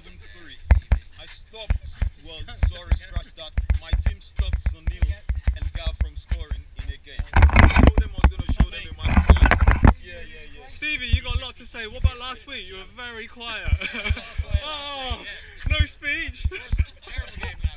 7-3. I stopped, well, sorry, scratch that. My team stopped Sunil and Gal from scoring in a game. I told them I was going to show them in my class. Yeah. Stevie, you got a lot to say. What about last week? You were very quiet. Oh, no speech. Terrible game